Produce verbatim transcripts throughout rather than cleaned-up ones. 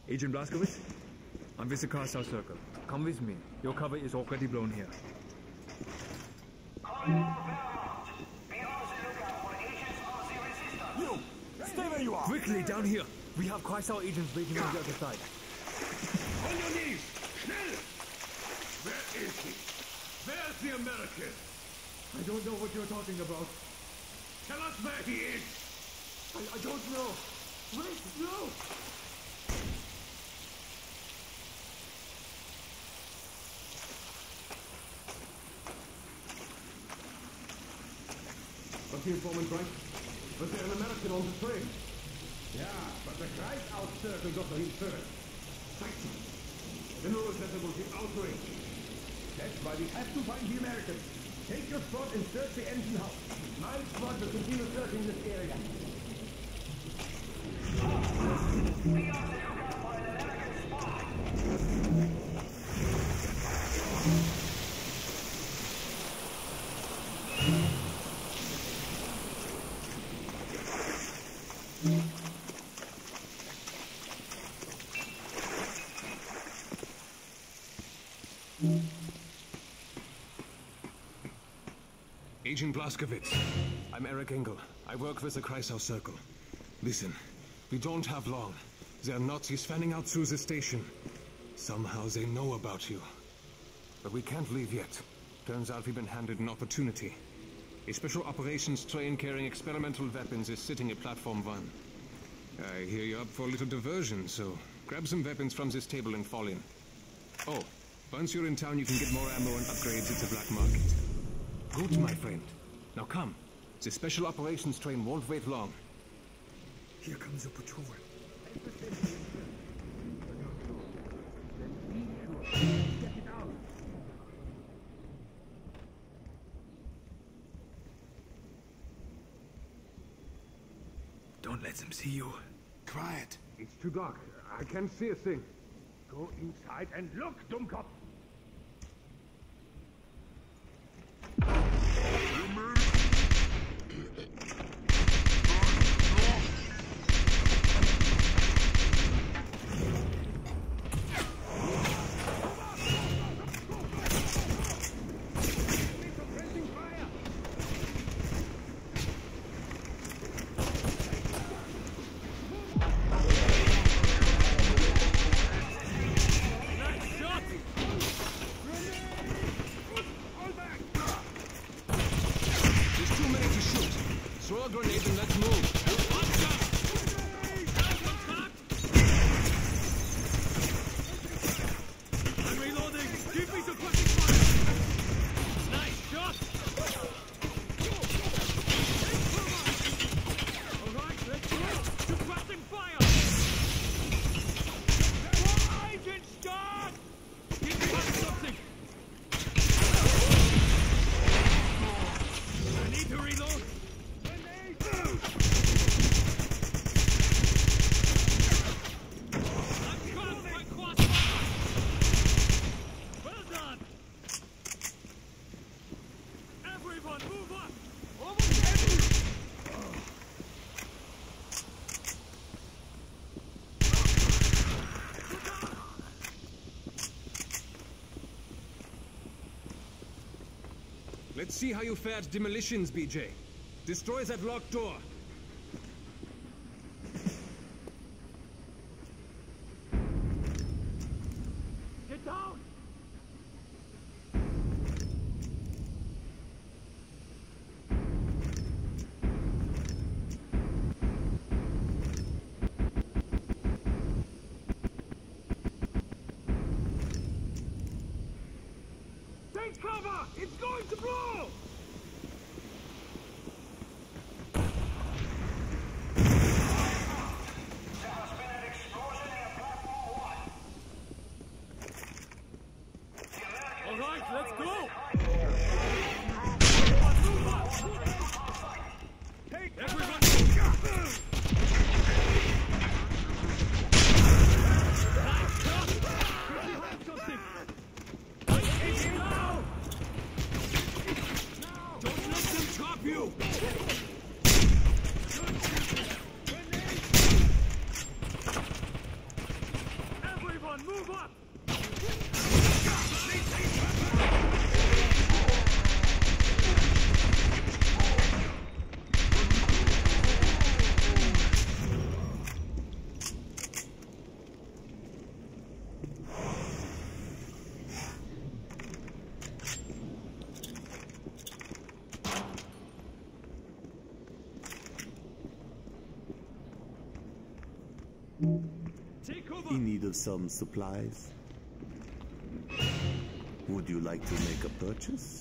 Agent Blazkowicz, I'm with the Crystal Circle. Come with me. Your cover is already blown here. You! Stay where you are! Quickly, down here! We have Crystal agents waiting on the other side. On your knees! Schnell! Where is he? Where's the American? I don't know what you're talking about. Tell us where he is! I, I don't know. Wait, no! Was the informant right? Was there an American on the train? Yeah, but the DirectSound circle got him first. Spatial. The neuro center will be outraged. That's why we have to find the American. Take your spot and search the engine house. My squad will continue searching this area. We are the lookout for an American spy. Agent Blazkowicz, I'm Eric Engel. I work with the Crystal Circle. Listen, we don't have long. There are Nazis fanning out through the station. Somehow they know about you. But we can't leave yet. Turns out we've been handed an opportunity. A special operations train carrying experimental weapons is sitting at platform one. I hear you're up for a little diversion, so grab some weapons from this table and fall in. Oh, once you're in town, you can get more ammo and upgrades at the black market. Good, my friend. Now come. The special operations train won't wait long. Here comes a patrol. Don't let them see you. Quiet. It's too dark. I can't see a thing. Go inside and look, Dummkopf! Let's see how you fared demolitions, B J. Destroy that locked door. Get down! Take cover! It's going to blow! in need of some supplies? Would you like to make a purchase?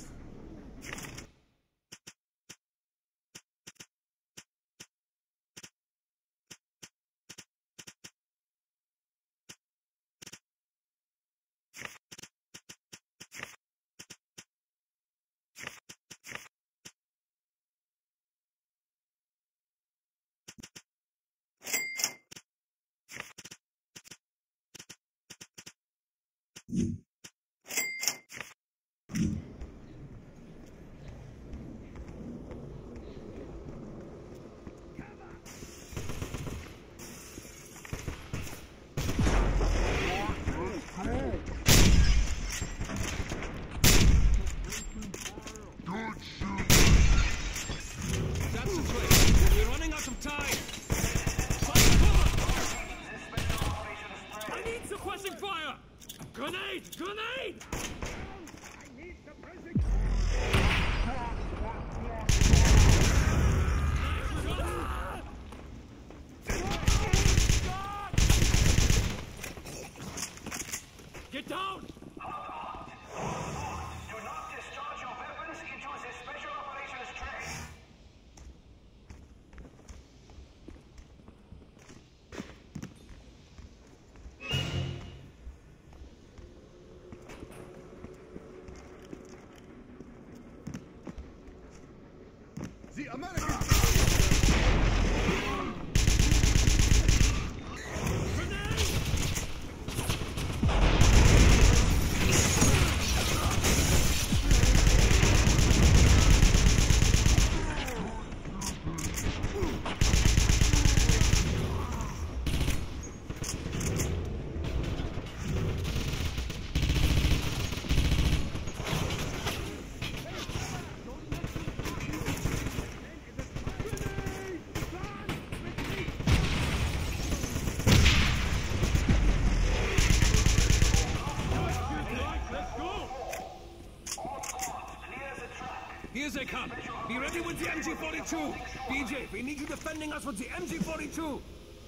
Here they come. Be ready with the M G forty-two. B J, we need you defending us with the M G forty-two.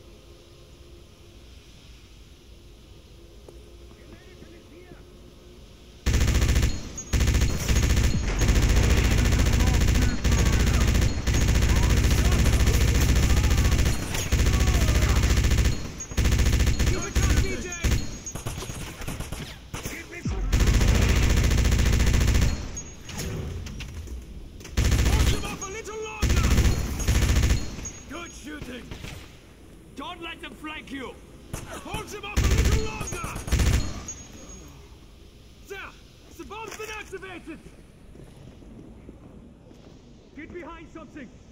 Don't let them flank you! Hold him up a little longer! There! The bomb's been activated! Get behind something!